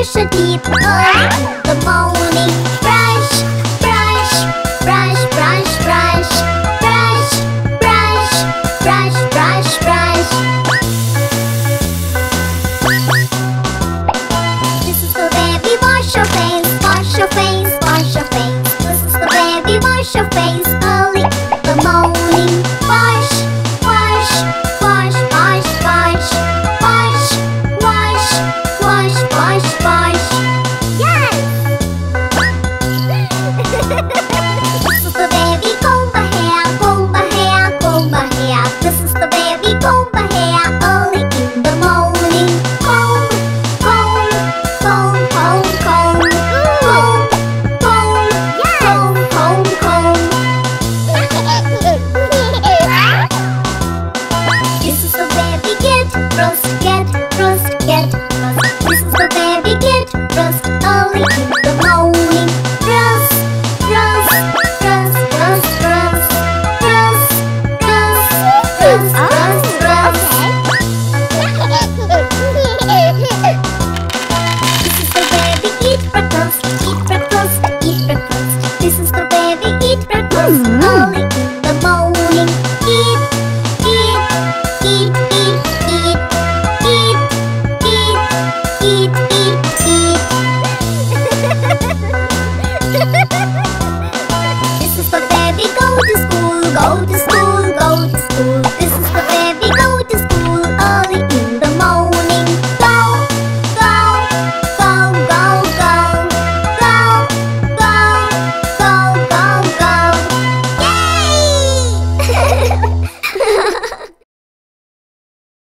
brush your teeth early in the morning. Brush, brush, brush, brush, brush. Brush, brush, brush, brush, brush. This is the way we wash your face. Wash your face, wash your face. This is the way we wash your face.